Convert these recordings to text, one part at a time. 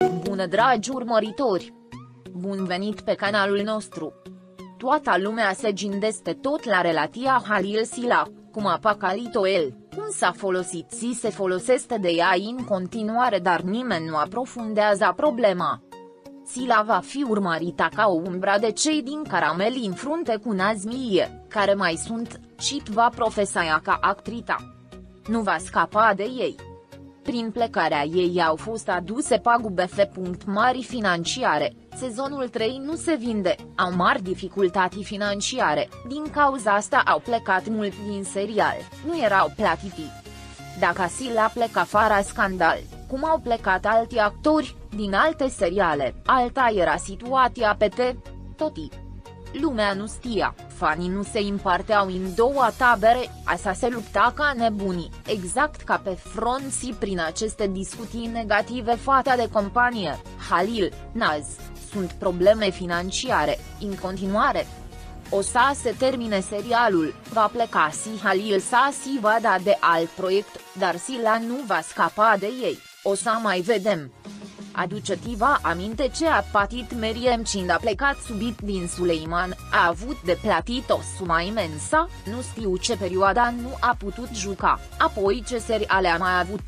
Bună dragi urmăritori! Bun venit pe canalul nostru! Toată lumea se gândește tot la relația Halil Sila, cum a păcălit-o el, cum s-a folosit și se folosește de ea în continuare, dar nimeni nu aprofundează problema. Sila va fi urmărită ca o umbră de cei din Caramel în frunte cu Nazmiye, care mai sunt, și va profesa ca actrița. Nu va scapa de ei. Prin plecarea ei au fost aduse pagube mari financiare, sezonul 3 nu se vinde, au mari dificultăți financiare, din cauza asta au plecat mult din serial, nu erau plătiți. Dacă Sila pleca fără scandal, cum au plecat alți actori, din alte seriale, alta era situația pe Toti. Lumea nu știa, fanii nu se împarteau în două tabere, asta se lupta ca nebunii, exact ca pe front și prin aceste discuții negative față de companie, Halil, Naz, sunt probleme financiare, în continuare. O să se termine serialul, va pleca și Halil să va da de alt proiect, dar Sila nu va scapa de ei, o să mai vedem. Aduceți-vă aminte ce a patit Meriem când a plecat subit din Suleiman, a avut de plătit o sumă imensă, nu știu ce perioada nu a putut juca, apoi ce seriale a mai avut.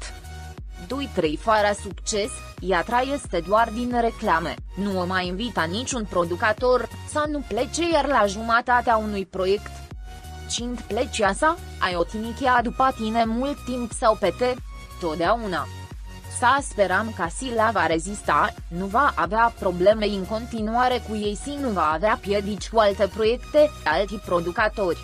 2-3 fără succes, iatra este doar din reclame, nu o mai invita niciun producător, să nu plece iar la jumătatea unui proiect. Când pleci așa, ai o tinichea după tine mult timp sau totdeauna. Să sperăm că Sila va rezista, nu va avea probleme în continuare cu ei și nu va avea piedici cu alte proiecte, alți producători.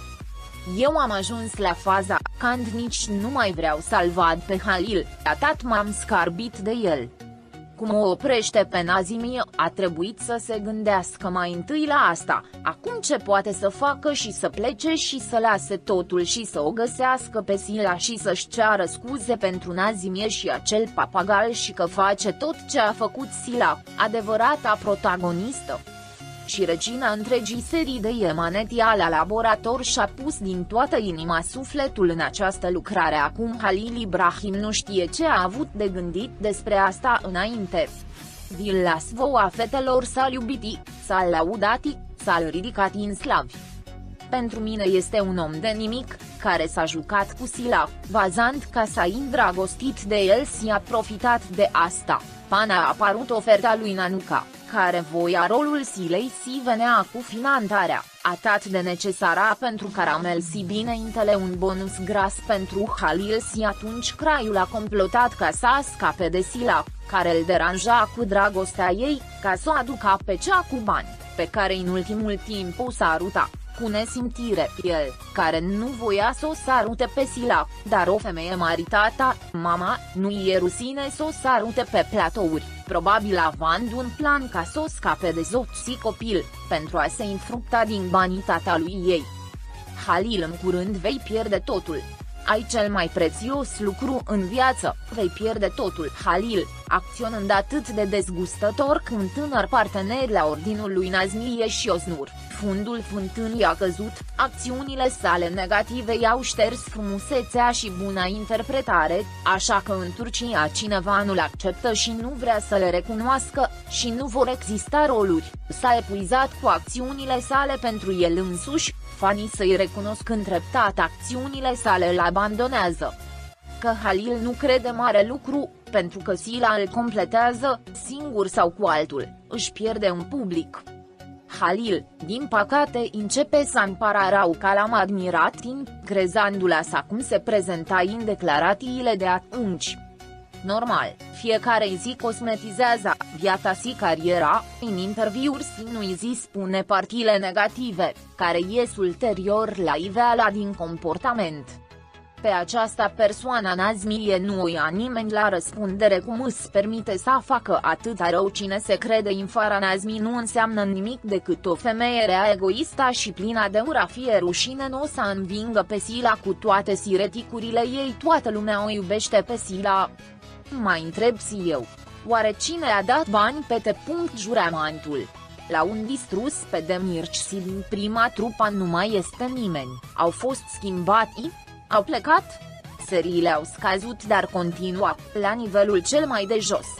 Eu am ajuns la faza când nici nu mai vreau să-l văd pe Halil, atât m-am scarbit de el. Cum o oprește pe Nazmiye, a trebuit să se gândească mai întâi la asta, acum ce poate să facă și să plece și să lase totul și să o găsească pe Sila și să-și ceară scuze pentru Nazmiye și acel papagal și că face tot ce a făcut Sila, adevărata protagonistă. Și regina întregii serii de Emanetia la laborator și-a pus din toată inima sufletul în această lucrare. Acum Halil Ibrahim nu știe ce a avut de gândit despre asta înainte. Vi-l las vouă fetelor să-l iubiti, să-l laudati, să-l ridicați în slavi. Pentru mine este un om de nimic, care s-a jucat cu Sila, vazând că s-a îndrăgostit de el și a profitat de asta. Pana a apărut oferta lui Nanuca, care voia rolul Silei și venea cu finanțarea, atât de necesară pentru Caramel și bineîntele un bonus gras pentru Halil și atunci Craiul a complotat ca să scape de Sila, care îl deranja cu dragostea ei, ca să o aducă pe cea cu bani, pe care în ultimul timp o saruta, cu nesimțire, el, care nu voia să o sarute pe Sila, dar o femeie maritată, mama, nu-i e rușine să o sarute pe platouri, probabil având un plan ca să o scape de soț și copil, pentru a se înfructa din banii tatălui ei. Halil, în curând vei pierde totul. Ai cel mai prețios lucru în viață, vei pierde totul. Halil, acționând atât de dezgustător când tânăr partener la ordinul lui Nazmiye și Oznur, fundul fântânii a căzut, acțiunile sale negative i-au șters frumusețea și buna interpretare, așa că în Turcia cineva nu-l acceptă și nu vrea să le recunoască, și nu vor exista roluri, s-a epuizat cu acțiunile sale pentru el însuși, fanii să-i recunosc îndreptat acțiunile sale îl abandonează. Că Halil nu crede mare lucru, pentru că Sila îl completează, singur sau cu altul, își pierde un public. Halil, din păcate, începe să îmi pară rău că l-am admirat crezându-l așa cum se prezenta în declarațiile de atunci. Normal, fiecare zi cosmetizează viața și cariera, în interviuri și nu-i zi spune partiile negative, care ies ulterior la iveala din comportament. Pe această persoană Nazmiye nu o ia nimeni la răspundere, cum îți permite să facă atâta rău. Cine se crede în fara Nazmi nu înseamnă nimic decât o femeie rea, egoistă și plină de ură. Fie rușine, nu o să învingă pe Sila cu toate sireticurile ei. Toată lumea o iubește pe Sila. Mai întreb și eu, oare cine a dat bani pe juramentul? La un distrus pe Demirci și din prima trupă nu mai este nimeni, au fost schimbati? Au plecat? Seriile au scăzut, dar continuă, la nivelul cel mai de jos.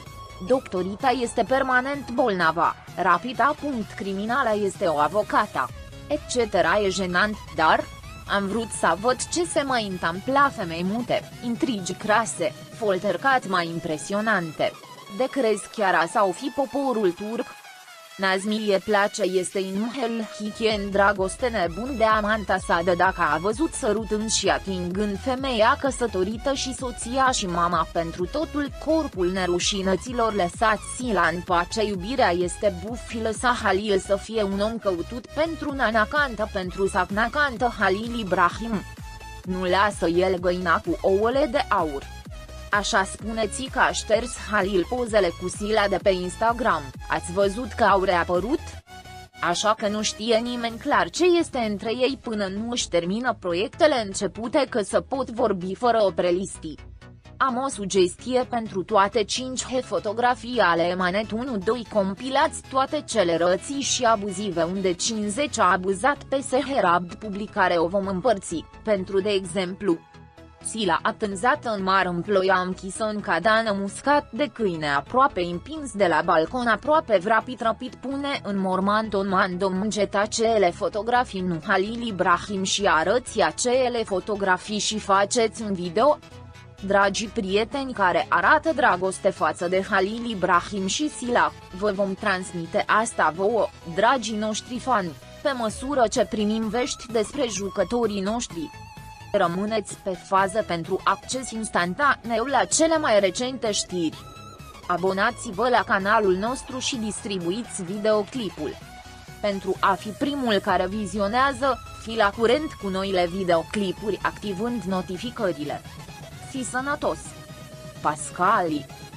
Doctorita este permanent bolnava, Rapida. Criminala este o avocată. Etc. E jenant, dar am vrut să văd ce se mai întâmpla. Femei mute, intrigi crase, foltercat mai impresionante. De crezi chiar sau fi poporul turc? Nazmilie place este in hel în dragoste nebun de amanta sa de dacă a văzut sărutând și atingând femeia căsătorită și soția și mama pentru totul corpul nerușinăților lăsați sila în pace. Iubirea este bufi, lăsa Halil să fie un om căutut pentru Nana Cantă, pentru Sacna Cantă Halil Ibrahim. Nu lasă el găina cu ouăle de aur. Așa spuneți că a șters Halil pozele cu Sila de pe Instagram, ați văzut că au reapărut? Așa că nu știe nimeni clar ce este între ei până nu își termină proiectele începute, că să pot vorbi fără oprelisti. Am o sugestie pentru toate 5 fotografii ale Emanet 1-2, compilați toate cele rății și abuzive unde 50 a abuzat pe Seherabd, publicare o vom împărți, pentru de exemplu. Sila atânzată în mar în ploia închisă în cadană, muscat de câine aproape împins de la balcon, aproape vrapit pune în mangeta acele fotografii nu Halil Ibrahim și arăți acele fotografii și faceți un video. Dragii prieteni care arată dragoste față de Halil Ibrahim și Sila, vă vom transmite asta vouă, dragii noștri fani, pe măsură ce primim vești despre jucătorii noștri. Rămâneți pe fază pentru acces instantaneu la cele mai recente știri. Abonați-vă la canalul nostru și distribuiți videoclipul. Pentru a fi primul care vizionează, fi la curent cu noile videoclipuri activând notificările. Fi sănătos! Pascali